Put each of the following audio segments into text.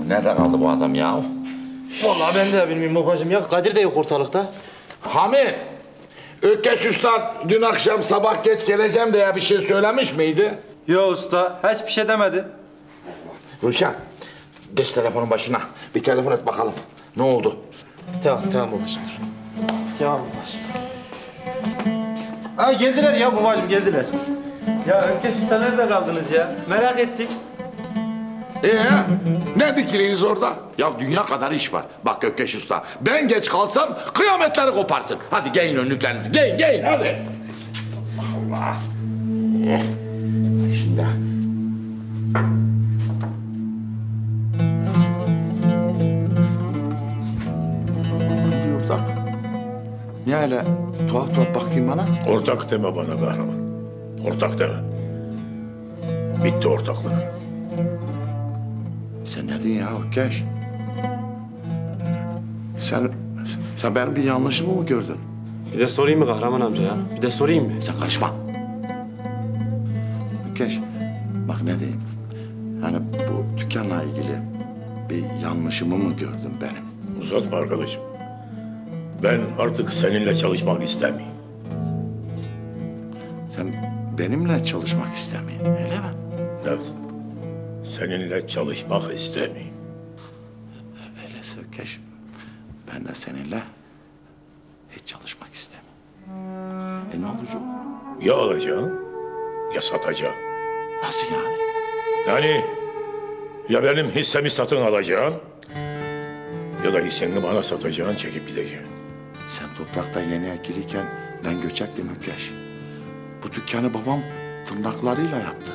Nerede kaldı bu adam ya? Vallahi ben de bilmiyorum babacığım ya. Kadir de yok ortalıkta. Hamit, Ökkeş Usta dün akşam sabah geç geleceğim diye bir şey söylemiş miydi? Yo usta, hiçbir şey demedi. Ruşen, geç telefonun başına. Bir telefon et bakalım. Ne oldu? Tamam babacığım dur. Tamam babacığım. Ha geldiler ya babacığım geldiler. Ya Ökkeş Usta nerede kaldınız ya? Merak ettik. Ne dikiliyiz orada? Ya dünya kadar iş var. Bak Ökkeş Usta, ben geç kalsam kıyametleri koparsın. Hadi giyin önlüklerinizi, giyin hadi. Allah. Şimdi... Ortak. Niye öyle tuhaf bakayım bana? Ortak deme bana kahraman. Ortak deme. Bitti ortaklık. Sen ne diyorsun ya Ökkeş? Sen benim bir yanlışımı mı gördün? Bir de sorayım mı kahraman amca ya? Bir de sorayım mı? Sen karışma. Ökkeş, bak ne diyeyim. Hani bu dükkanla ilgili bir yanlışımı mı gördün benim? Uzatma arkadaşım. Ben artık seninle çalışmak istemiyorum. Sen benimle çalışmak istemiyorsun, öyle mi? Evet. Seninle çalışmak istemiyorum. Öyleyse Ökkeş, ben de seninle hiç çalışmak istemiyorum. Ne olacak? Ya alacaksın ya satacaksın. Nasıl yani? Yani ya benim hissemi satın alacaksın ya da hisseni bana satacaksın, çekip gideceksin. Sen toprakta yeni ekiliyken ben göçektim Ökkeş. Bu dükkanı babam tırnaklarıyla yaptı.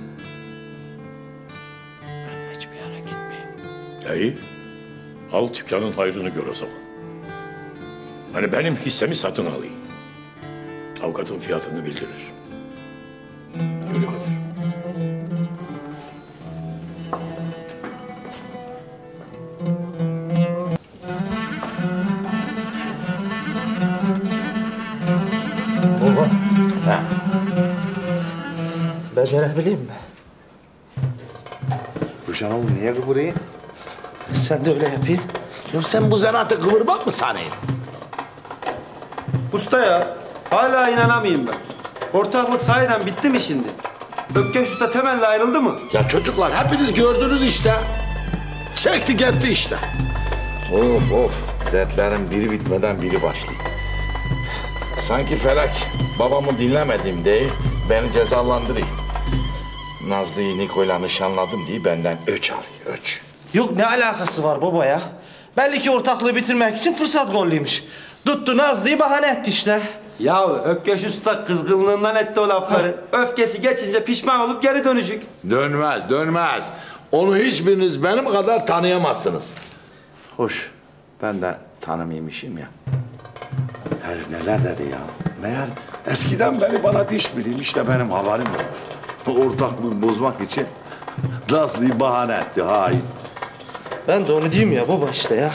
Ben hiçbir yere gitmeyeyim. İyi. Al dükkanın hayrını gör o zaman. Hani benim hissemi satın alayım. Avukatın fiyatını bildirir. Öyle olur. Baba. Ha. Becerebileyim mi? Ruşen oğlum niye kıvırayım? Sen de öyle yapayım. Ya sen bu zanaatı kıvırmak mı sanıyorsun? Usta ya, hala inanamayayım ben. Ortaklık sahiden bitti mi şimdi? Ökkeş Usta temelli ayrıldı mı? Ya çocuklar hepiniz gördünüz işte. Çekti gitti işte. Of. Dertlerin biri bitmeden biri başlıyor. Sanki felak babamı dinlemedim diye beni cezalandırıyor. Nazlı'yı Niko'yla nişanladım diye benden öç alıyor, öç. Yok ne alakası var baba ya? Belli ki ortaklığı bitirmek için fırsat golluymuş. Tuttu Nazlı'yı bahane etti işte. Ya Ökkeş Usta kızgınlığından etti o lafları. Öfkesi geçince pişman olup geri dönecek. Dönmez. Onu hiçbiriniz benim kadar tanıyamazsınız. Hoş, ben de tanımaymışım ya. Herif neler dedi ya. Meğer eskiden beri bana diş bileyim, işte benim haberim olmuş. Ortaklığı bozmak için Nazlı'yı bahane etti, hain. Ben de onu diyeyim ya baba işte ya.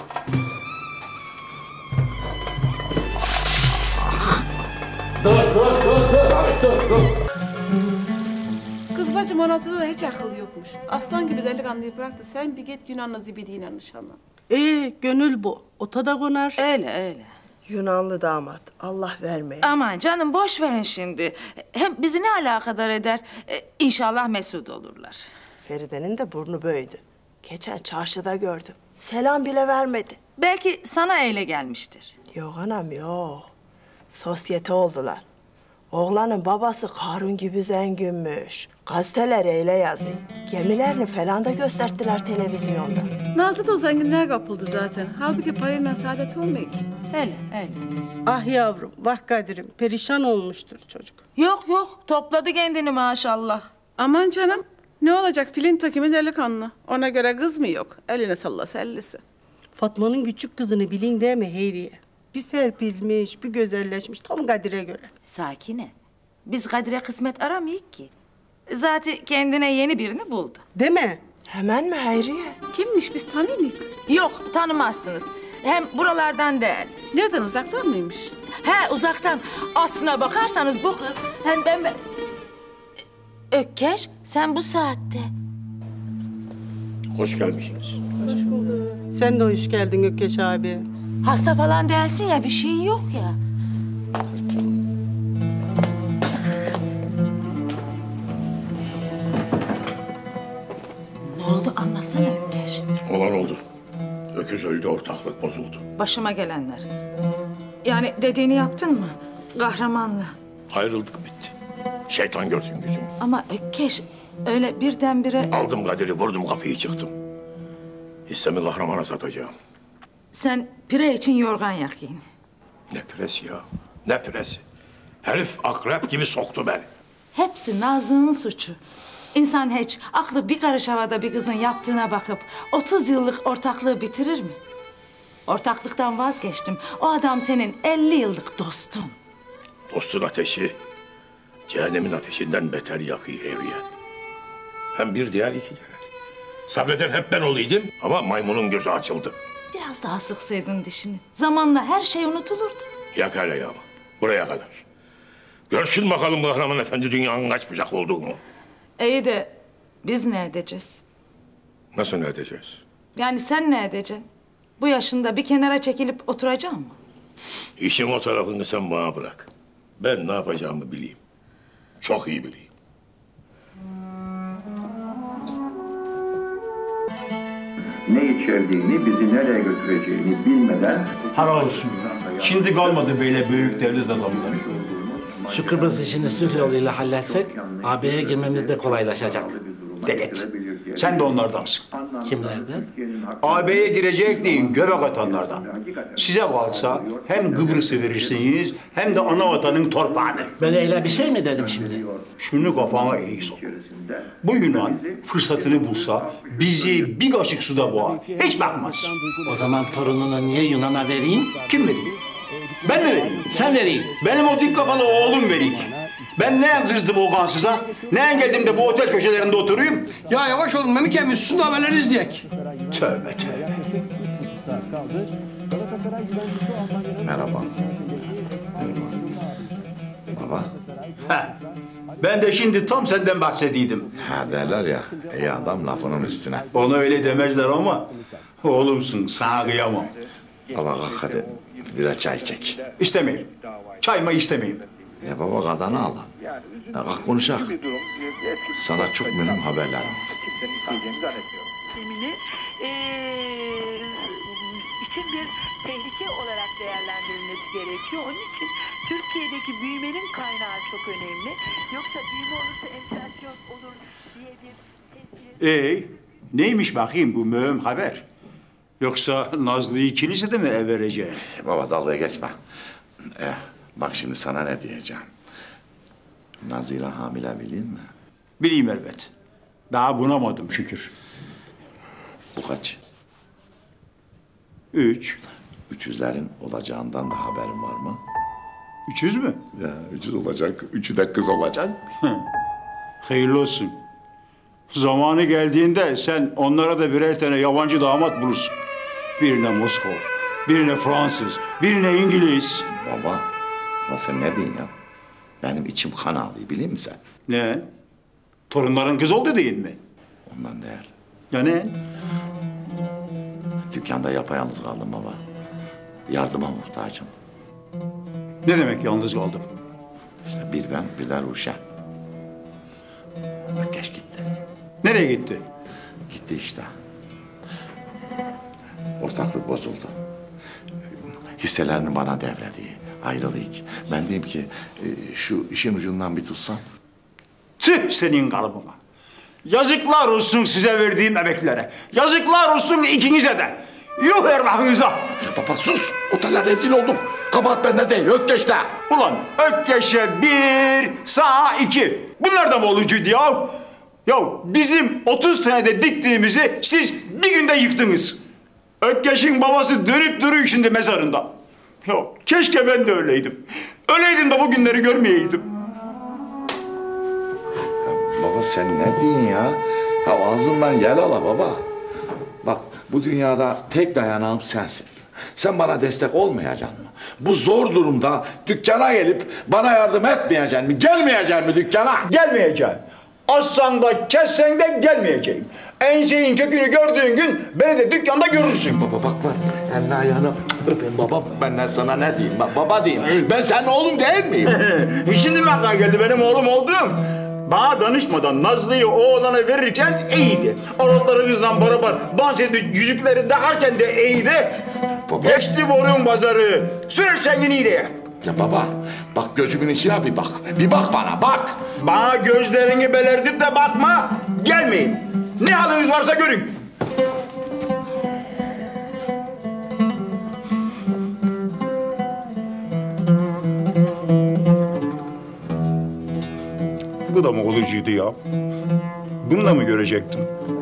Dur. Kız bacım orasında da hiç akıl yokmuş. Aslan gibi delikanlıyı bıraktı. Sen bir git Yunanlı zibidiyle nişanlan. Gönül bu. Ota da konar. Öyle. Yunanlı damat. Allah vermeye. Aman canım boş verin şimdi. Hem bizi ne alakadar eder? İnşallah mesut olurlar. Feride'nin de burnu böyüdü. Geçen çarşıda gördüm. Selam bile vermedi. Belki sana öyle gelmiştir. Yok anam yok. Sosyete oldular. Oğlanın babası Karun gibi zenginmiş. Gazeteler öyle yazıyor. Gemilerini falan da gösterdiler televizyonda. Nazlı da o zenginliğe kapıldı zaten. Halbuki parayla saadet olmuyor ki. Öyle. Ah yavrum, vah Kadir'im. Perişan olmuştur çocuk. Yok. Topladı kendini maşallah. Aman canım. Ne olacak filin takımı delikanlı. Ona göre kız mı yok? Eline sallasa ellisi. Fatma'nın küçük kızını bilin değil mi Heyriye? Bir serpilmiş, bir güzelleşmiş. Tam Kadir'e göre. Sakine. Biz Kadir'e kısmet aramayık ki. Zaten kendine yeni birini buldu. Değil mi? Hemen mi Hayriye? Kimmiş biz tanıyor muyuz? Yok tanımazsınız. Hem buralardan değil. Nereden uzaktan mıymış? He uzaktan. Aslına bakarsanız bu kız. Hem ben... Ökkeş sen bu saatte. Hoş gelmişsiniz. Sen de hoş geldin Ökkeş abi. Hasta falan değilsin ya, bir şeyin yok ya. Ne oldu anlatsana Ökkeş. Olan oldu. Öküz öldü, ortaklık bozuldu. Başıma gelenler. Yani dediğini yaptın mı? Kahramanlı. Ayrıldık, bitti. Şeytan görsün yüzümü. Ama Ökkeş öyle birdenbire Aldım Kadir'i, vurdum kapıyı, çıktım. Hissemi kahramana satacağım. sen pire için yorgan yakayım. Ne presi ya, ne presi. Herif akrep gibi soktu beni. Hepsi Nazlı'nın suçu. İnsan hiç aklı bir karış havada bir kızın yaptığına bakıp 30 yıllık ortaklığı bitirir mi? Ortaklıktan vazgeçtim. O adam senin 50 yıllık dostun. Dostun ateşi, cehennemin ateşinden beter yakıyor evliya. Hem bir diğer iki diğer. Sabreden hep ben olaydım ama maymunun gözü açıldı. Biraz daha sıksaydın dişini. Zamanla her şey unutulurdu. Yak hele ya, buraya kadar. Görsün bakalım kahraman efendi dünyanın kaç bucak olduğunu. İyi de biz ne edeceğiz? Nasıl ne edeceğiz? Yani sen ne edeceksin? Bu yaşında bir kenara çekilip oturacaksın mı? İşin o tarafını sen bana bırak. Ben ne yapacağımı bileyim. Çok iyi bileyim. Ne içerdiğini, bizi nereye götüreceğini bilmeden... Helal olsun. Şimdi kalmadı böyle büyük devlet adamları. Şu Kıbrıs işini sulh yoluyla halletsek AB'ye girmemiz de kolaylaşacak. Evet. Sen de onlardansın. Kimlerden? AB'ye girecek deyin göbek atanlardan. Size kalsa hem Kıbrıs'ı verirsiniz hem de ana vatanın torpağını. Ben öyle bir şey mi dedim şimdi? Şunu kafana iyi sok. Bu Yunan fırsatını bulsa bizi bir kaşık suda boğar. Hiç bakmaz. O zaman torununu niye Yunan'a vereyim? Kim veriyor? Ben mi vereyim? Sen vereyim. Benim o dik kafalı oğlum vereyim. Ben ne kızdım o kansıza? Ne geldim de bu otel köşelerinde oturayım? Ya yavaş olun Memik emmi, susun da haberleri izleyek. Tövbe tövbe. Merhaba. Baba. Heh. Ben de şimdi tam senden bahsediydim. Ha derler ya, iyi adam lafının üstüne. Ona öyle demezler ama oğlumsun, sana kıyamam. Baba kalk hadi, birer çay çek. İstemeyim. Çayma istemeyim. Ya baba kadını al. Ya kalk konuşak. Sana çok mühim haberlerim var. Emini için bir tehlike olarak değerlendirilmesi gerekiyor. Onun için Türkiye'deki büyümenin kaynağı çok önemli. Yoksa büyüme olursa enflasyon olur diye bir tespit. Neymiş bakayım bu mühim haber? Yoksa Nazlı'yı kilisede mi ev vereceğim? Baba dalga geçme. Bak şimdi sana ne diyeceğim. Nazire hamile bileyim mi? Bileyim elbet. Daha bunamadım şükür. Bu kaç? 3. 300'lerin olacağından da haberin var mı? 300 mü? Ya 300 olacak, 3'ü de kız olacak. Hayırlı olsun. Zamanı geldiğinde sen onlara da birer tane yabancı damat bulursun. Birine Moskov, birine Fransız, birine İngiliz. Baba, sen ne diyorsun ya? Benim içim kan ağlıyor, biliyor musun sen? Ne? Torunların kız oldu değil mi? Ondan değil. Ya ne? Dükkanda yapayalnız kaldım baba. Yardıma muhtacım. Ne demek yalnız kaldım? İşte bir ben, bir de Ruşen. Geç gitti. Nereye gitti? Gitti işte. Ortaklık bozuldu. Hisselerini bana devredi. Ayrılık. Ben diyeyim ki şu işin ucundan bir tutsan. Tüh senin kalıbına. Yazıklar olsun size verdiğim emeklere. Yazıklar olsun ikinize de. Yuh Erlah'ınıza. Ya baba sus. Otele rezil olduk. Kabahat bende değil, Ökkeş'te. Ulan Ökkeş'e 1, sağa 2. Bunlar da mı olucuydu ya? Ya bizim 30 senede diktiğimizi siz bir günde yıktınız. Ökkeş'in babası dönüp duruyor şimdi mezarında. Ya keşke ben de öyleydim. Öyleydim de bu günleri görmeyeydim. Ya baba sen ne diyorsun ya? Ya ağzından yel ala baba. Bak bu dünyada tek dayanağım sensin. Sen bana destek olmayacaksın mı? Bu zor durumda dükkana gelip bana yardım etmeyeceksin mi? Gelmeyeceksin mi dükkana? Gelmeyeceğim. Assan da kessen de gelmeyeceğim. Enseyin kökünü gördüğün gün beni de dükkanda görürsün. Baba bak var. Elini ayağını öpeyim baba. Ben sana ne diyeyim? Baba diyeyim. Ben senin oğlum değil miyim? Şimdi mi aklına geldi benim oğlum olduğum? Bana danışmadan Nazlı'yı oğlana verirken iyiydi. Oralarınızdan beraber dans edip yüzükleri takarken de iyiydi. Baba. Geçti borun pazarı. Sür iyiydi. Ya baba bak gözümün içine bir bak. Bir bak bana bak. Bana gözlerini belirtip de bakma. Gelmeyin. Ne haliniz varsa görün. Bu da mı olucuydu ya? Bunu da mı görecektim?